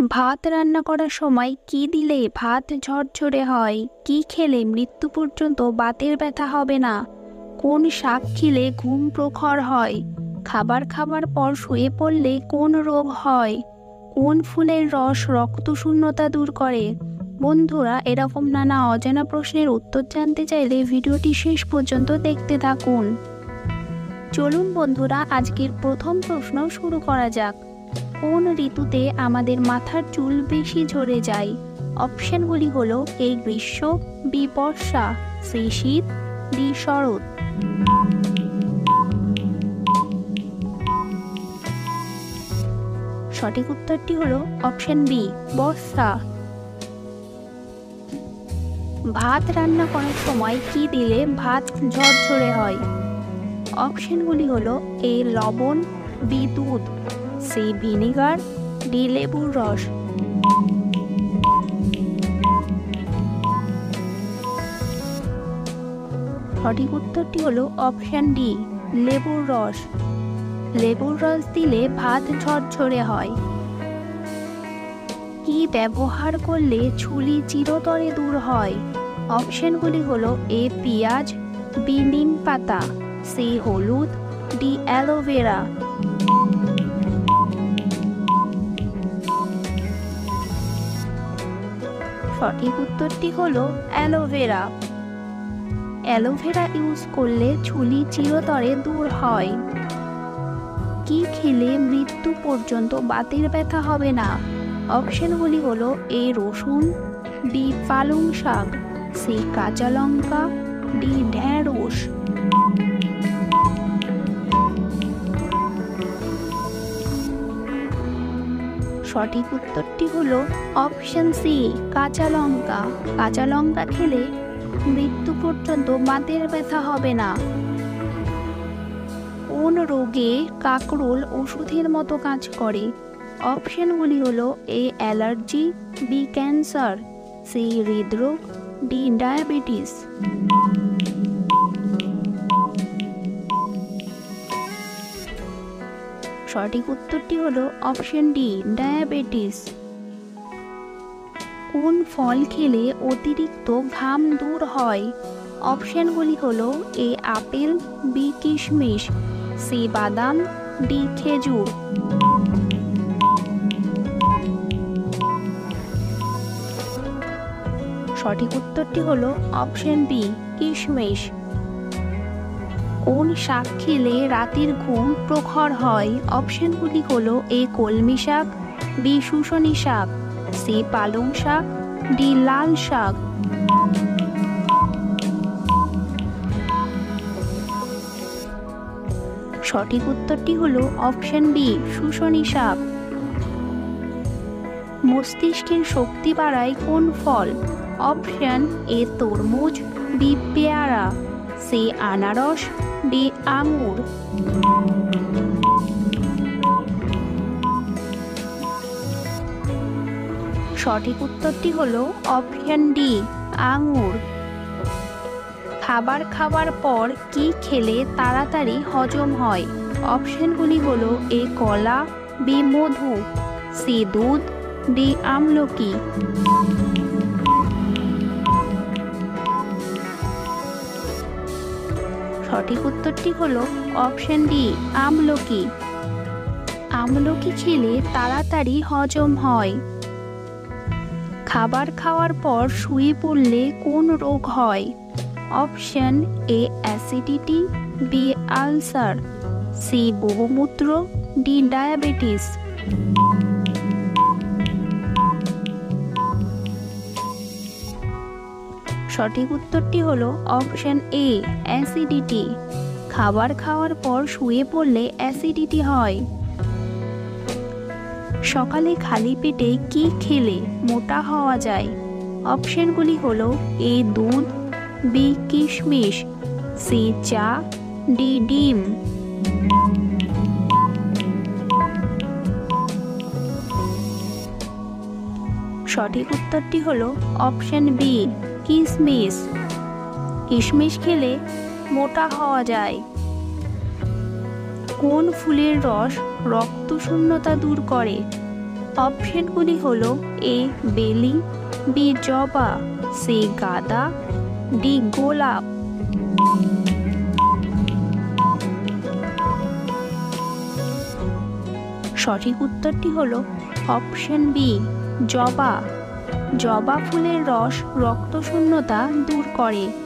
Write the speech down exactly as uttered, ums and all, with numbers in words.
ভাত রান্না করার সময় কি দিলে ভাত ঝরঝরে হয়? কি খেলে মৃত্যু পর্যন্ত বাতের ব্যথা হবে না? কোন শাক খেলে ঘুম প্রখর হয়? খাবার খাবার পর শুয়ে পড়লে কোন রোগ হয়? কোন ফুলের রস রক্তশূন্যতা দূর করে? বন্ধুরা, এরকম নানা অজানা প্রশ্নের উত্তর জানতে চাইলে ভিডিওটি শেষ পর্যন্ত দেখতে থাকুন। চলুন বন্ধুরা, আজকের প্রথম প্রশ্ন শুরু করা যাক। কোন ঋতুতে আমাদের মাথার চুল বেশি ঝরে যায়? অপশনগুলি হলো এ গ্রীষ্ম, বি বর্ষা, সি শীত, ডি শরৎ। সঠিক উত্তরটি হলো অপশন বি বর্ষা। ভাত রান্না করার সময় কি দিলে ভাত ঝরঝরে হয়? অপশনগুলি হলো এ লবণ, বি দুধ, সি ভিনেগার, ডি লেবুর রস। সঠিক উত্তরটি হলো অপশন ডি লেবুর রস। লেবুর রস দিলে ভাত ঝরঝরে হয়। কি ব্যবহার করলে চুলি চিরতরে দূর হয়? অপশনগুলি হলো এ পেঁয়াজ, বি নিম পাতা, সি হলুদ, ডি অ্যালোভেরা। সঠিক উত্তরটি হলো অ্যালোভেরা। অ্যালোভেরা ইউজ করলে চুলি চিরতরে দূর হয়। কি খেলে মৃত্যু পর্যন্ত বাতের ব্যথা হবে না? অপশনগুলি হলো এ রসুন, বি পালং শাক, সি কাঁচা লঙ্কা, ডি ঢেঁড়স। সঠিক উত্তরটি হলো অপশন সি কাঁচা লঙ্কা। কাঁচা লঙ্কা খেলে মৃত্যু পর্যন্ত বাতের ব্যথা হবে না। কোন রোগে কাকরোল ওষুধের মতো কাজ করে? অপশনগুলি হলো A allergy, B cancer, C হৃদরোগ, ডি ডায়াবেটিস। সঠিক উত্তরটি হলো অপশন ডি ডায়াবেটিস। কোন ফল খেলে অতিরিক্ত ঘাম দূর হয়? অপশনগুলি হলো এ আপেল, বি কিশমিশ, সি বাদাম, ডি খেজুর। সঠিক উত্তরটি হলো অপশন বি কিশমিশ। কোন শাক খেলে রাতের ঘুম প্রখর হয়? অপশনগুলি হলো এ কলমি শাক, বি শুশনি শাক, সি পালং শাক, ডি লাল শাক। সঠিক উত্তরটি হলো অপশন বি শুশনি শাক। মস্তিষ্কের শক্তি বাড়ায় কোন ফল? অপশন এ তরমুজ, বি পেয়ারা, সি আনারস, ডি আঙুর। সঠিক উত্তরটি হলো অপশন ডি আঙুর। খাবার খাওয়ার পর কি খেলে তাড়াতাড়ি হজম হয়? অপশনগুলি হলো এ কলা, বি মধু, সি দুধ, ডি আমলকি। সঠিক উত্তরটি হলো অপশন ডি আমলকি। আমলকি খেলে তাড়াতাড়ি হজম হয়। খাবার খাওয়ার পর শুয়ে পড়লে কোন রোগ হয়? Option A acidity, B ulcer, C বহুমূত্র, ডি ডায়াবেটিস। সঠিক উত্তরটি হলো অপশন এ অ্যাসিডিটি। খাবার খাওয়ার পর শুয়ে পড়লে অ্যাসিডিটি হয়। সকালে খালি পেটে কি খেলে মোটা হওয়া যায়? অপশনগুলি হলো এ দুধ, বি কিশমিশ, সি চা, ডি ডিম। সঠিক উত্তরটি হলো অপশন বি কিশমিশ। কিশমিশ খেলে মোটা হওয়া যায়। কোন ফুলের রস রক্তশূন্যতা দূর করে? অপশনগুলি হলো এ বেলি, বি জবা, সি গাঁদা, ডি গোলাপ। সঠিক উত্তরটি হলো অপশন বি জবা। জবা ফুলের রস রক্তশূন্যতা দূর করে।